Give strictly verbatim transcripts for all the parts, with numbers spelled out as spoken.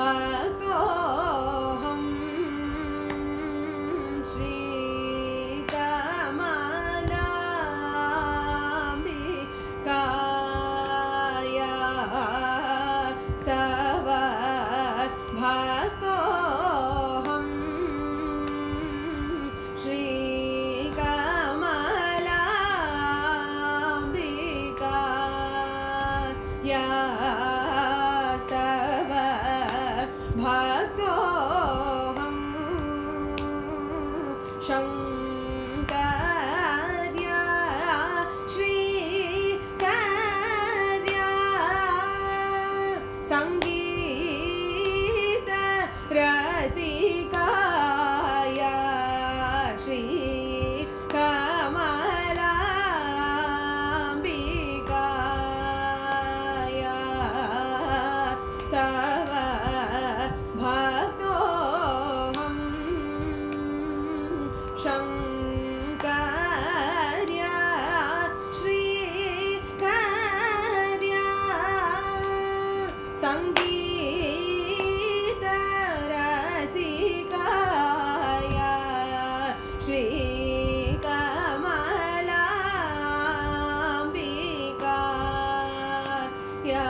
भक्तोऽहं श्रीकमलाम्बिकाया स्तव भक्तोऽहं श्रीकमलाम्बिकाया स्तव भक्तोऽहं शङ्कर्या श्रीकर्या संगीत रसिकाया श्रीकमलाम्बिकाया स्तव भक्तोऽहं शङ्कर्या श्रीकर्या संगीत रसिकाया श्रीकमलाम्बिकाया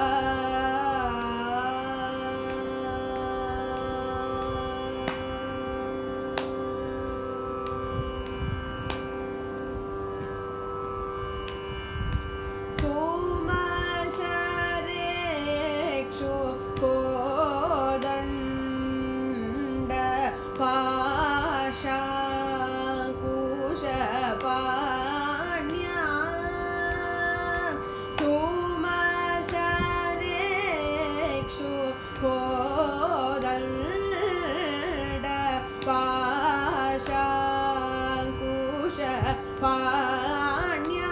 सोमशरेक्षु कोदण्ड पाशाकुशपाण्या सोमशरेक्षु कोदण्ड पाशाकुशपाण्या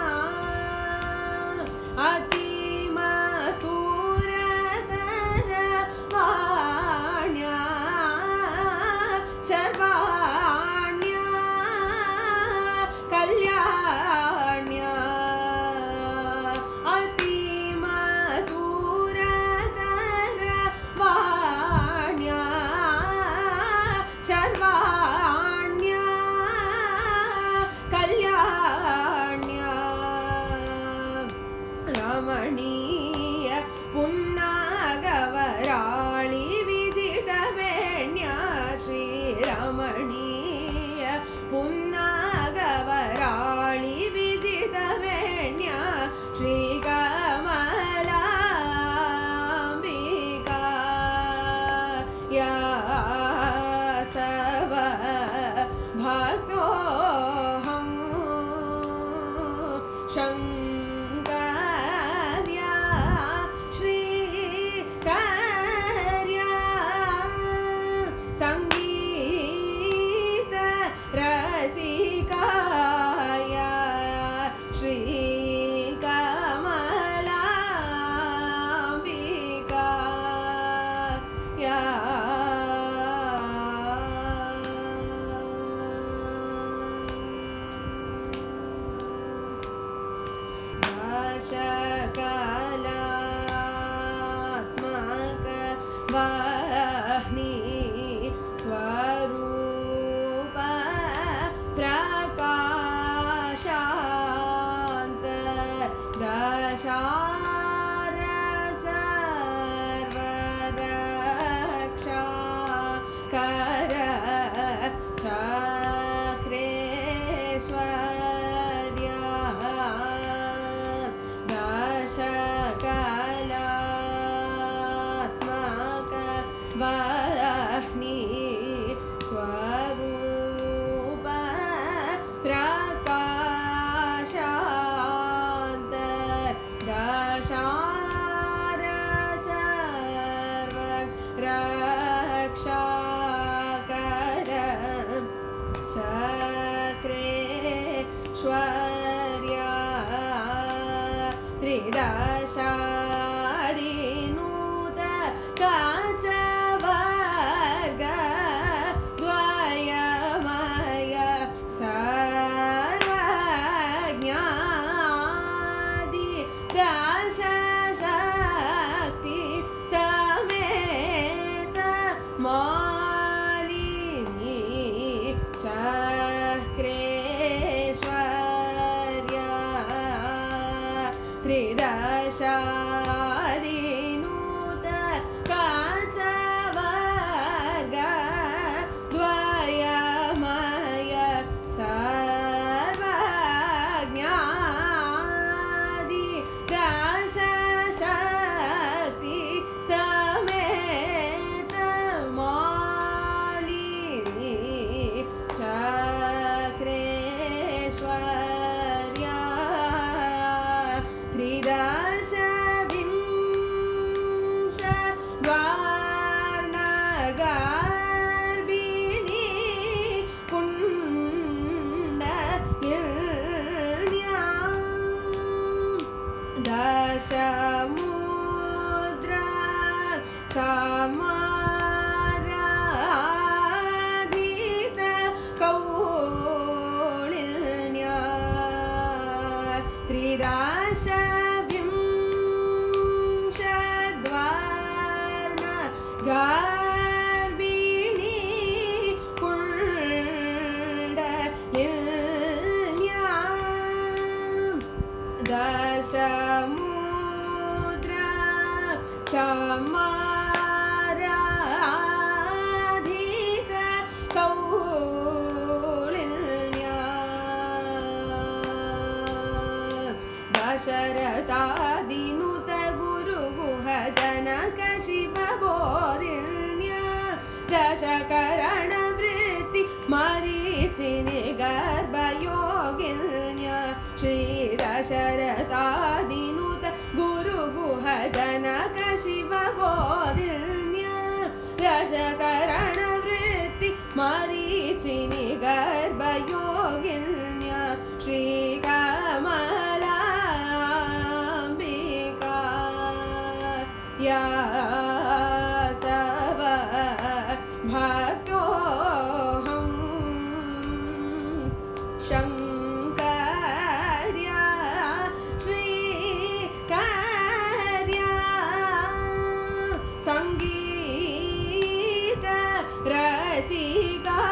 अतिमधुरतर वाण्या शर्वाण्या कल्याण्या अतिमधुरतर वाण्या शर्वाण्या कल्याण्या रमणीय पुन्नागवराळि विजितवेण्या श्रीरमणीय पुन्नागवराळि विजितवेण्या श्रीकमलाम्बिकाया स्तव भक्तोऽहं शङ्कर्या श्रीकर्या संगीत रसिकाया श्रीकमलाम्बिकाया दशकलात्मक वह्नि स्वरूप प्रकाशान्त दशार सर्वरक्षा कर चक्रेश्वर्या दशकलात्मक वह्नि स्वरूप प्रकाशान्त दशार सर्व रक्षा कर चक्रेश्वर्या त्रिदशादिनूत काचवर्ग द्वयमय सर्वज्ञादि दशशक्ति समेत गर्भिणी कुण्डलिन्या दशमुद्रा समाराधित कौलिन्या त्रिदश विंशद्वर्ण गर्भिणी कुण्डलिन्या दशमुद्रा समाराधित कौलिन्या दशरथादिनुत गुरुगुह जनक शिवबोधिन्या दशकरणवृत्ति मरीचिनि गर्भयोगिन्या श्री दशरथादिनुत गुरुगुह जनक शिवबोधिन्या दशकरणवृत्ति मरीचिनि गर्भयोगिन्या श्रीकमलाम्बिका यास्तव भक्तोऽहं शङ्कर्या श्रीकर्या संगीत रसिका